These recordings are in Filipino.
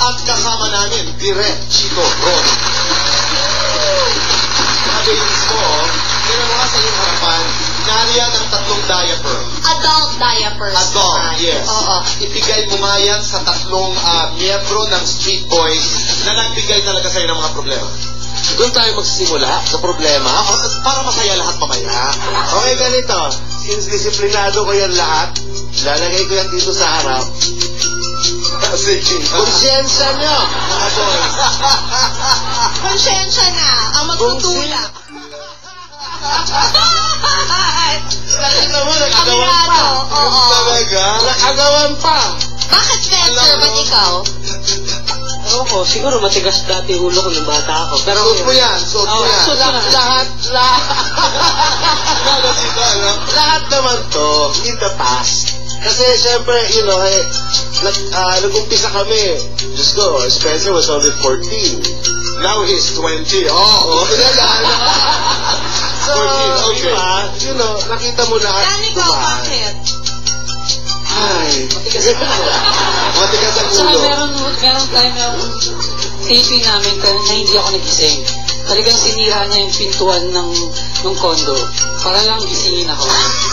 At kasama namin, Direk Chito Ron. Mabilis ko, tinan mo nga sa iyong harapan, nariyan ang 3 diaper. Adult diapers. Adult, yes. Oo. Ibigay mo nga yan sa 3 miyembro ng Street Boys na nagbigay talaga sa'yo ng mga problema. Doon tayo magsisimula sa problema para masaya lahat mamaya. Okay, ganito. Since disiplinado ko yan lahat, lalagay ko yan dito sa harap. Konsyensya nyo, mga boys. Konsyensya na. Ang magtutulak. Nakita mo, nakagawan pa. Oo. Talaga? Nakagawan pa. Bakit, Spencer? Ba't ikaw? Ewan ko, siguro matigas dati ulo ko ng bata ako. Pero Suot mo yan, suot mo yan. Lahat naman to, in the past. Kasi, syempre, you know, nag-umpisa kami. Diyos ko, Spencer was only 14. Now he's 20. Oo, pinagana. So, 14, okay. diba, you know, nakita mo lahat. Dan, ikaw, bakit? Ay, matigas ang ulo. Matigas ang Saka ulo. meron time yung taping namin na hindi ako nagising. Talagang sinira niya yung pintuan ng condo. Para lang gisingin ako.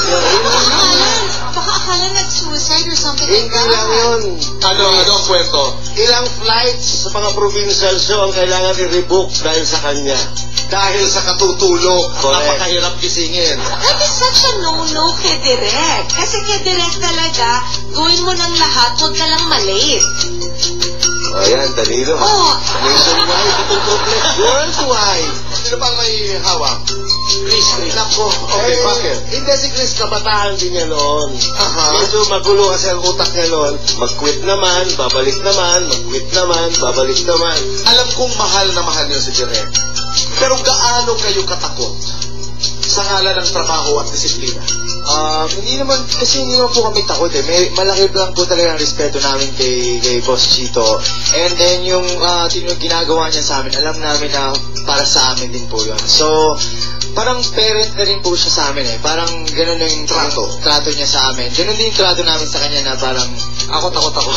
Baka akala nag-suicide or something like hindi that. lang yun. Ano ang kwento? Ilang flights sa mga provincial show ang kailangan i-rebook dahil sa kanya. Dahil sa katutulog, Correct. napakahirap gisingin. That is such a no-no kay Direk. Kasi kay Direk talaga, gawin mo ng lahat, huwag ka lang malate. O yan, Danilo. Oo. Nationwide, itong problem. Worldwide. Sino bang may hawak? Chris. Nako, okay, bakit? Hindi si Chris, kabataan din niya noon. Aha. Medyo magulo kasi ang utak niya noon. Mag-quit naman, babalik naman, mag-quit naman, babalik naman. Alam kong mahal na mahal niyo si Direk. Pero gaano kayo katakot sa ngalan ng trabaho at disiplina? Hindi naman po kami takot eh. Malaki lang po talaga ang respeto namin kay Boss Chito. And then yung ginagawa niya sa amin, alam namin na para sa amin din po yun. So, parang parent na rin po siya sa amin eh. Parang ganun na yung trato niya sa amin. Ganun din yung trato namin sa kanya na parang takot ako.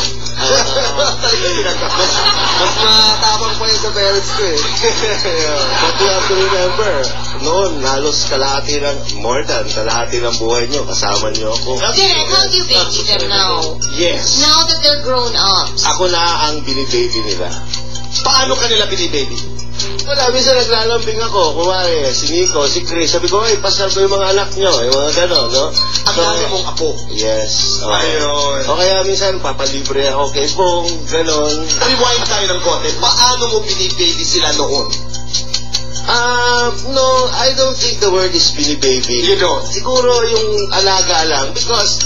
Mas matapang pa yun sa parents ko eh. But you have to remember, noon, halos kalahati ng buhay niyo, kasama niyo ako. Direk, how do you baby them now? Yes. Now that they're grown up. Ako na ang binibaby nila. Paano kanila binibaby? Wala, minsan naglalambing ako. Kumari, si Nico, si Chris. Sabi ko, ay, pasal ko yung mga anak nyo. Yung mga gano'n, no? Ang dami mong apo. Yes. Okay. Ayun. O kaya minsan, papalibre ako kay Bong, gano'n. Rewind tayo ng konti. Paano mo binibaby sila noon? No, I don't think the word is binibaby. You don't? Siguro yung alaga lang. Because,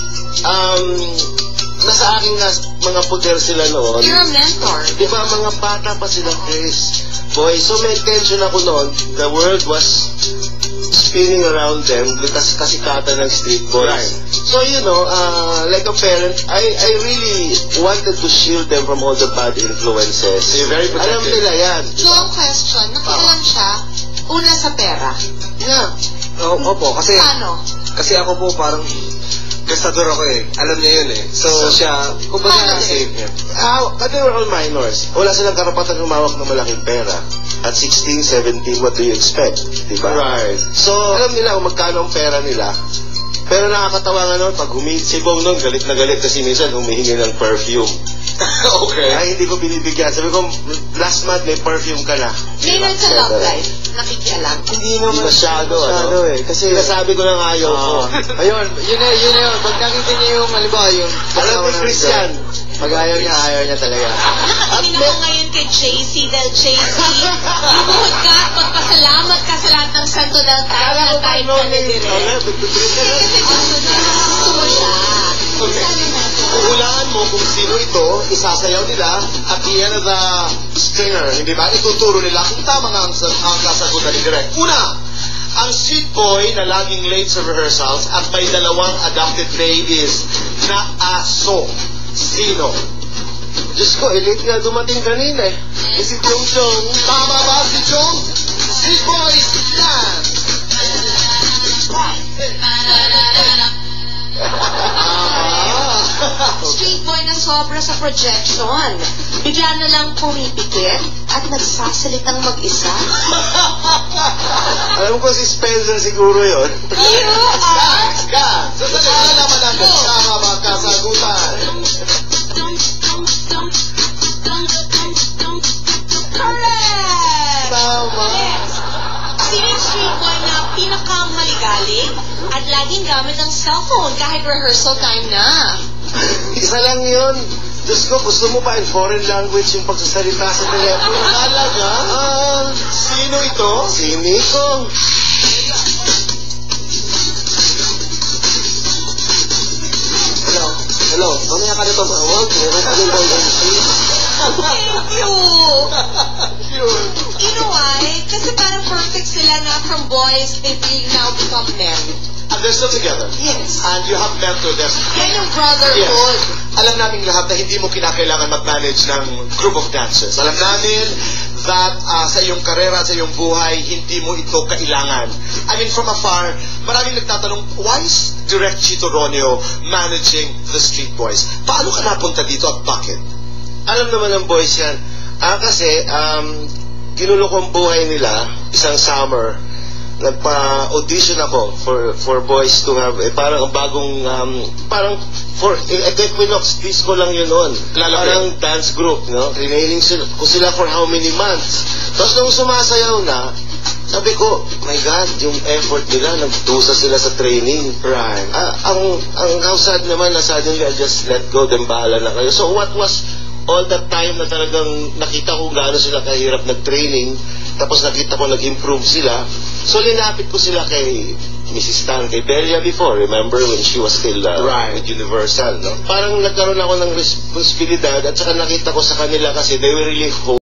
nasa aking mga puder sila noon. You're a mentor. Diba, mga bata pa sila, Chris. Boy, so may tension ako noon. The world was spinning around them because kasikatan ng Street Boys. Right. So, you know, like a parent, I really wanted to shield them from all the bad influences. So you're very protective. Alam nila yan. Long question, nakialam siya, una sa pera. Yeah. Opo, kasi ako po parang gastador ako eh. Alam niya yun eh. So, siya, kumbaga save niya. But they were all minors. Wala silang karapatan humawak ng malaking pera. At 16, 17, what do you expect? Diba? Right. So, alam nila kung magkano ang pera nila. Pero nakakatawa nga noon, pag si Bong noon, galit na galit kasi minsan humihingi ng perfume. Okay. Ay, hindi ko binibigyan. Sabi ko, last month may perfume ka na. Ngayon sa love life, nakikialam. Hindi naman Masyado eh. Kasi, sinasabi ko ng ayaw ko. ayun, yun na yun. Pag nakita niyo yung, halimbawa, yung Alam mo, Christian, pag ayaw niya talaga. Nakatingin ako ngayon kay JC dahil JC, lumuhod ka at magpasalamat ka sa lahat ng santo dahil tayo na tayo ka na Direk. Kasi gusto mo siya. Hulaan mo kung sino ito, isasayaw nila, at the end of the stinger, hindi ba? Ituturo nila kung tama nga ang kasagutan ni Direk. Una, ang sweet boy na laging late sa rehearsals at may 2 adopted babies na aso. Sino? Diyos ko, elite nga dumating kanina eh. Si Chong Chong. Tama ba si Chong? Sweet boys, dance! Street boy na sobra sa projection. Bigla na lang pumipikit at nagsasalitang mag-isa. Alam ko si Spencer siguro yun. Ska! So sa naman natin, tama ba kasagutan? Correct! Tama. Sino yung street boy na pinakamaligalig at laging gamit ang cellphone kahit rehearsal time na? Isa lang yun. Diyos ko, gusto mo pa in foreign language yung pagsasalita sa telepono. Talaga? Sino ito? Si Nico. Hello. Mamaya ka na tumawag. Meron ka rin bang Thank you! You know why? Kasi parang perfect sila na from boys, they now become men. And they're still together. Yes. And you have mentored them. Yan yung brotherhood. Yes. Alam namin lahat na hindi mo kinakailangan mag-manage ng group of dancers. Alam namin that sa iyong karera, sa iyong buhay, hindi mo ito kailangan. I mean, from afar, maraming nagtatanong, why is Direct Chito Roneo managing the Street Boys? Paano ka napunta dito at bakit? Alam naman ng boys yan. Kasi, ginulo kong buhay nila, isang summer, nagpa-audition ako for boys to have, parang bagong, parang, for Equinox disco lang yun noon. Parang dance group, no? Training ko sila for how many months. Tapos nung sumasayaw na, sabi ko, my God, yung effort nila, nagtusa sila sa training. Right. Ang sad naman na suddenly I just let go, then bahala na kayo. So what was all that time na talagang nakita ko gaano sila kahirap nag-training, tapos nakita ko nag-improve sila, so linapit ko sila kay Mrs. Tan, kay Belia before, remember when she was still with Universal, no? Parang nagkaroon ako ng responsibilidad at saka nakita ko sa kanila kasi they were really